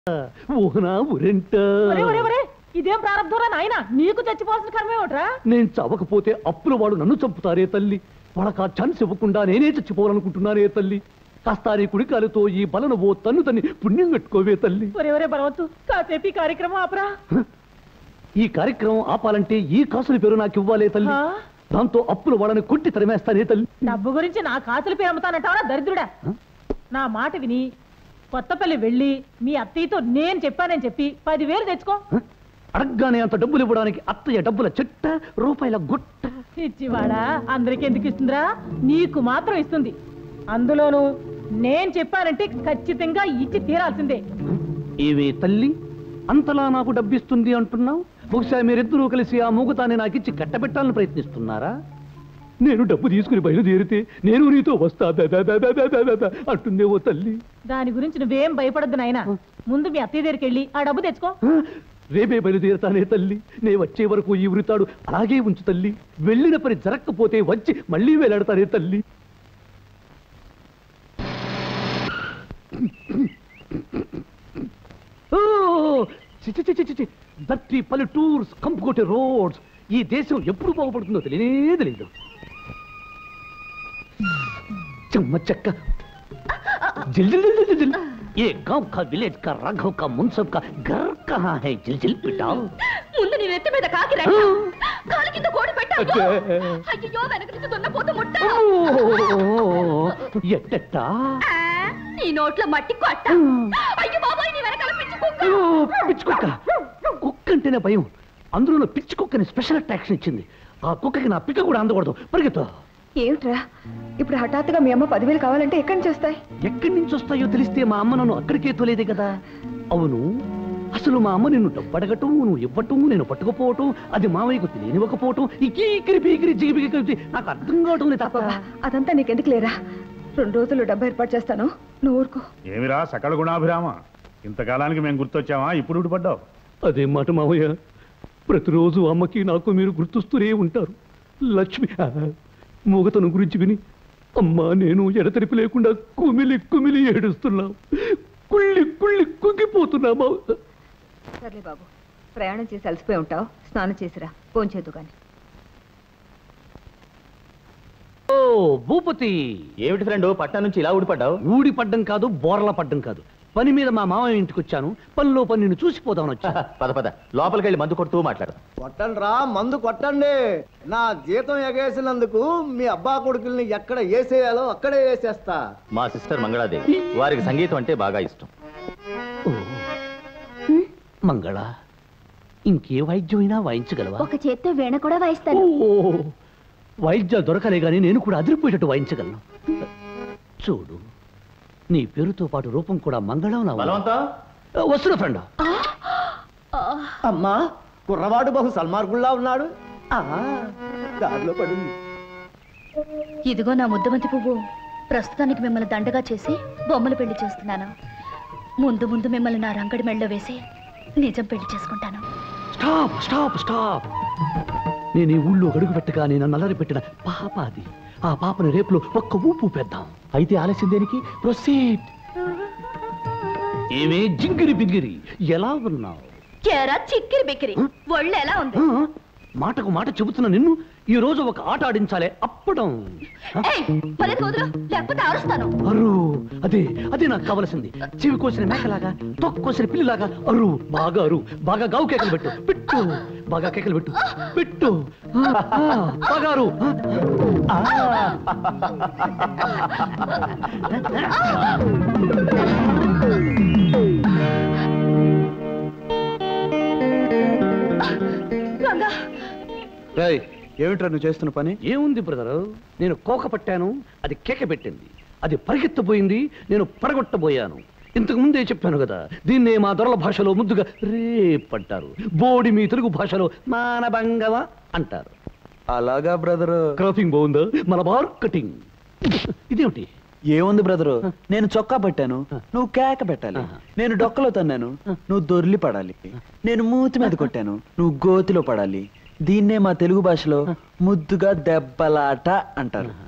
ఓహనా ఉరెంట ఇదేం ప్రారంభంరా నాయన, నీకు చచ్చిపోవాల్సిన కర్మేమిట్రా? నేను చవకపోతే అప్పుల వాడు నన్ను చంపుతారే తల్లి. వాళ్ళకి ఆ ఛాన్స్ ఇవ్వకుండా నేనే చచ్చిపోవాలనుకుంటున్నానే తల్లి. కాస్త నీ కుడికాలతో ఈ బలను ఓ తన్ను తన్ని పుణ్యం కట్టుకోవే తల్లి. ఒరే బలవత్తు, కాసేపు ఈ కార్యక్రమం ఆపరా. ఈ కార్యక్రమం ఆపాలంటే ఈ కాసుల పేరు నాకు ఇవ్వాలే తల్లి. దాంతో అప్పుల వాళ్ళని కొట్టి తరిమేస్తానే తల్లి. డబ్బు గురించి నా కాసుల పేరు అమ్ముతానంటావా దరిద్రుడా? నా మాట విని కొత్తపల్లి వెళ్ళి మీ అత్తయ్యతో నేను చెప్పానని చెప్పి 10,000 తెచ్చుకో. అడగ్గానే అంత డబ్బులు ఇవ్వడానికి అత్తయ్య డబ్బుల చెట్ట, రూపాయల గుట్ట. ఇచ్చివాడా అందరికి ఎందుకు ఇస్తుందిరా? నీకు మాత్రం ఇస్తుంది. అందులోనూ నేను చెప్పానంటే ఖచ్చితంగా ఇచ్చి తీరాల్సిందే. ఏవే తల్లి, అంతలా నాకు డబ్బిస్తుంది అంటున్నావు? బహుశా మీరిద్దరూ కలిసి ఆ మూగతాన్ని నాకిచ్చి కట్టబెట్టాలని ప్రయత్నిస్తున్నారా? నేను డబ్బు తీసుకుని బయలుదేరితే నేను నీతో వస్తా అంటుందేవో తల్లి. దాని గురించి నువ్వేం భయపడద్దు నాయనా. ముందు మీ అత్తయ్య దగ్గరికి వెళ్ళి ఆ డబ్బు తెచ్చుకో. రేపే బయలుదేరుతానే తల్లి. నే వచ్చే వరకు ఈ వృతాడు అలాగే ఉంచు తల్లి. వెళ్ళిన పని జరగకపోతే వచ్చి మళ్ళీ వేలాడతానే తల్లి. దట్టి పల్లెటూర్స్ కంపుకొట్టే రోడ్స్. ఈ దేశం ఎప్పుడు బాగుపడుతుందో తెలియనే తెలియదు. चम्मच चक्का जिल जिल जिल जिल जिल। ये गांव का विलेज का राघव का मुंसब का घर कहाँ है? जिल जिल पिटाओ. ముందు నీ నెత్తి మీద కాకి రెట్ట, కాలు కింద కోడి పెట్టావు. అయ్యో వెనక నుంచి దున్నపోతు ముట్ట. ఎట్టట్టా నీ నోట్లో మట్టి కొట్ట. అయ్యో బాబాయ్, నీ వెనకాల పిచ్చి కుక్క. పిచ్చి కుక్క. కుక్క అంటేనే భయం. అందులో పిచ్చి కుక్కని స్పెషల్ అట్రాక్షన్ ఇచ్చింది. ఆ కుక్కకి నా పిక్క కూడా అందకూడదు. పరిగెత్తు. ఏమిట్రా ఇప్పుడు హఠాత్తుగా మీ అమ్మ 10,000 కావాలంటే ఎక్కడి నుంచి వస్తాయి? ఎక్కడి నుంచి వస్తాయో తెలిస్తే మా అమ్మ నన్ను అక్కడికే తోలేదే కదా. అవును, అసలు మా అమ్మ నిన్ను డబ్బడగటం, నువ్వు ఇవ్వటం, నేను పట్టుకుపోవటం, అది మావయ్యకు తెలియనివ్వకపోవటం, ఇకీకిరి పీకిరి జిగిపిగి నాకు అర్థం కావటం లేదు. తప్ప అదంతా నీకెందుకు లేరా? 2 రోజులు డబ్బు ఏర్పాటు చేస్తాను, నువ్వు ఊరుకో. ఏమిరా సకల గుణాభిరామ, ఇంతకాలానికి మేము గుర్తొచ్చావా? ఇప్పుడు ఊడిపడ్డావు. అదే మాట మావయ్య, ప్రతిరోజు అమ్మకి నాకు మీరు గుర్తొస్తూనే ఉంటారు. లక్ష్మి మూగతను గురించి విని అమ్మా నేను ఎడతెరిపి లేకుండా కుమిలి కుమిలి ఏడుస్తున్నావు. కుళ్ళి కుళ్ళి కుంగిపోతున్నామా. సర్లే బాబు, ప్రయాణం చేసి అలసిపోయి ఉంటావు, స్నానం చేసిరా, భోంచేద్దు గాని. ఓ భూపతి, ఏమిటి ఫ్రెండ్ పట్టణం నుంచి ఇలా ఊడిపడ్డావు? ఊడిపడ్డం కాదు, బోర్ల పడ్డం కాదు. పని మీద మా మామయ్య ఇంటికి వచ్చాను. పనిలో పని నిన్ను చూసిపోదామని వచ్చా. పద పద, లోపలికి వెళ్ళి మందు కొడుతూ మాట్లాడు. కొట్టండి రా, మందు కొట్టండి. నా జీతం ఎగేసినందుకు మీ అబ్బా కొడుకుల్ని ఎక్కడ వేసేయాలో అక్కడే వేసేస్తా. మా సిస్టర్ మంగళాదేవి, వారికి సంగీతం అంటే బాగా ఇష్టం. మంగళ, ఇంకే వాయిద్యమైనా వాయించగలవా? ఒక చేత్తో వీణ కూడా వాయిస్తాను. వాయిద్యాలు దొరకలే గానీ నేను కూడా అదిరిపోయేటట్టు వాయించగలను. చూడు, నీ పేరుతో పాటు రూపం కూడా మంగళం. వస్తున్న ఫ్రెండ్. అమ్మా, కుర్రవాడు బహు సల్మార్గుల్లా ఉన్నాడు. దారిలో పడింది. ఇదిగో నా ముద్దమంతి పువ్వు. ప్రస్తుతానికి మిమ్మల్ని దండగా చేసి బొమ్మలు పెళ్లి చేస్తున్నాను. ముందు ముందు మిమ్మల్ని నా రంగడి మెళ్ళలో వేసి నిజం పెళ్లి చేసుకుంటాను. Stop stop stop. నేను ఈ ఊళ్ళో అడుగు పెట్టగా నేను నల్లరి పెట్టిన పాప అది. ఆ పాపని రేపులో ఒక్క ఊపు పెద్దాం. అయితే ఆలస్యం దేనికి? ప్రొసీడ్. ఏమే జింగిరి బింగిరి, ఎలా ఉన్నావు? చిక్కిరి బిక్కిరి, ఒళ్ళు ఎలా ఉంది? మాటకు మాట చెబుతున్న నిన్ను ఈ రోజు ఒక ఆట ఆడించాలే. అప్పడం లేకపోతే అరుస్తాను. అరు, అదే అదే నాకు కావలసింది. చెవి కోసిన మేకలాగా, తొక్కు కోసిన పిల్లిలాగా అరు. బాగా అరు, బాగా గావు కేకలు పెట్టు. పెట్టు, బాగా కేకలు పెట్టు. పెట్టు, బాగా అరు. ఏమిట్రా నువ్వు చేస్తున్న పని? ఏముంది బ్రదరు, నేను కోక పట్టాను, అది కేక పెట్టింది. అది పరిగెత్తబోయింది, నేను పడగొట్టబోయాను. ఇంతకు ముందే చెప్పాను కదా, దీన్నే మా దొరల భాషలో ముద్దుగా రేపంటారు. బోడి మీ తెలుగు భాషలో మానభంగవ అంటారు. అలాగా బ్రదరు. క్రాపింగ్ బాగుందా? మలబార్ కటింగ్. ఇదేమిటి? ఏముంది బ్రదరు, నేను చొక్కా పట్టాను, నువ్వు కేక పెట్టాలి. నేను డొక్కలో తన్నాను, నువ్వు దొర్లి పడాలి. నేను మూతి మీద కొట్టాను, నువ్వు గోతిలో పడాలి. దీన్నే మా తెలుగు భాషలో ముద్దుగా దెబ్బలాట అంటారు.